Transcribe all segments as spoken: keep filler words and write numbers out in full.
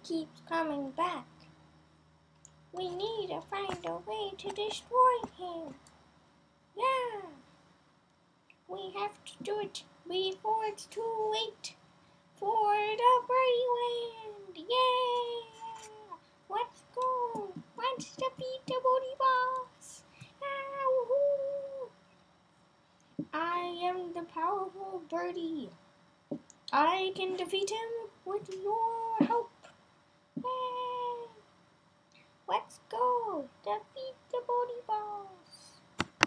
keeps coming back. We need to find a way to destroy him. Yeah. We have to do it before it's too late for the Birdie land. Yeah. Let's go. Let's defeat the Birdie boss. Ah, woohoo. I am the powerful Birdie. I can defeat him with your help. Yay! Let's go defeat the Birdie boss.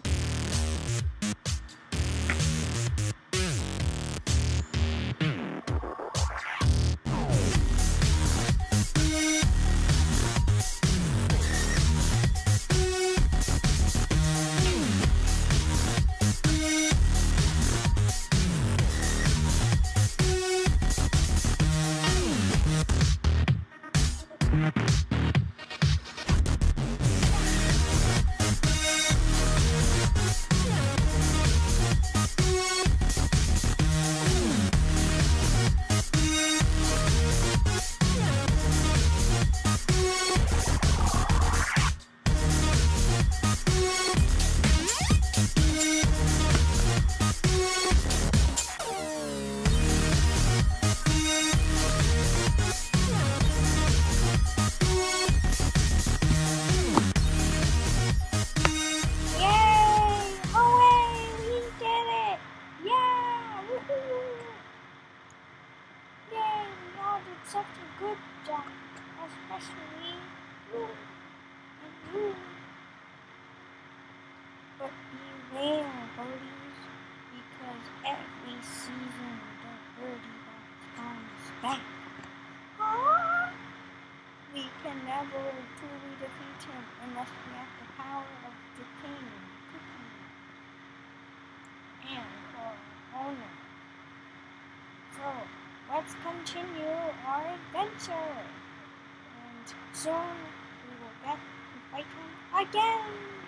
Such a good job, especially you and you. But beware, birdies, because every season the birdie boss comes back. Huh? We can never truly defeat him unless we have the power of the king, Cookie, and our owner. So, let's continue our adventure, and soon we will get to fight him again.